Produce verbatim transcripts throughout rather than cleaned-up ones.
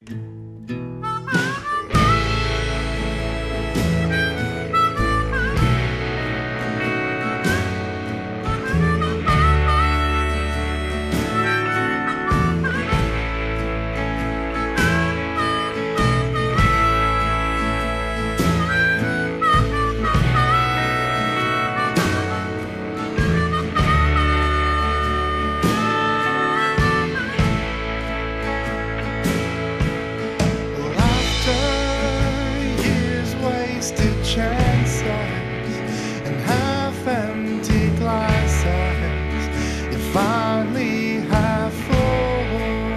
Chances and half-empty glasses, you finally have full,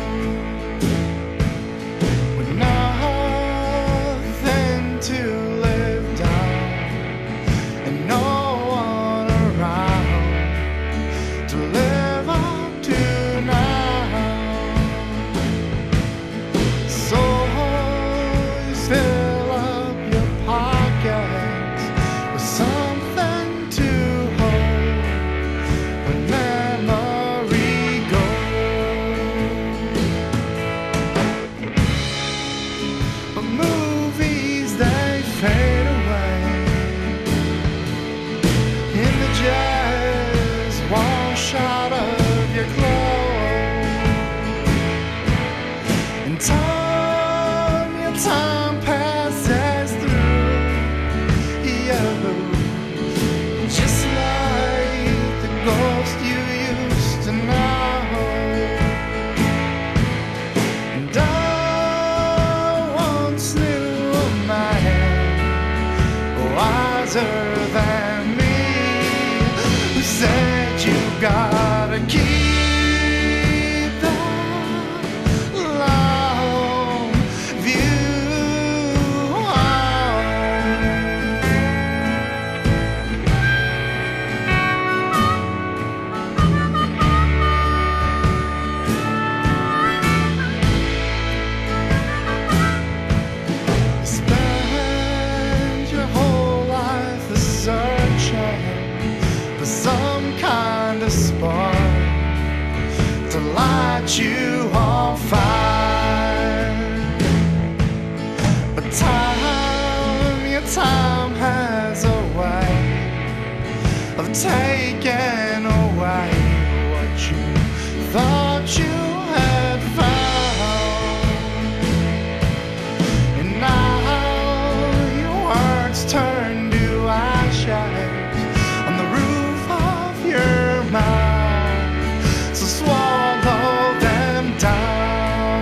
with nothing to live down and no one around to live up to now. So you fill up your pockets with something to hold when memory goes. But movies, they fade away in the jazz wash out of your clothes. And time, your time passes through you, just like the ghost you used to know. And I once knew a man wiser than me, who said you gotta keep that long view on. Spend your whole life searching for some kind of spark to light you on fire. But time, your time has a way of taking away what you thought you had found. And now your words turn to ashes on the roof of your mouth, so swallow them down.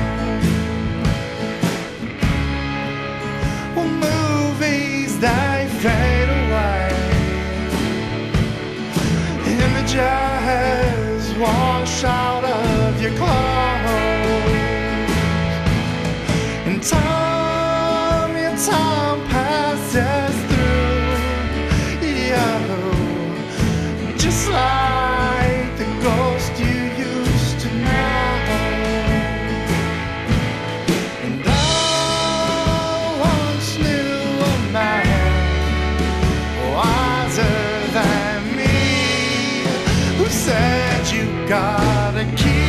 Well, movies, they fade away, images wash out of your clothes. And time, your time passes through you, just like the ghost you used to know. And I once knew a man wiser than me, who said you gotta keep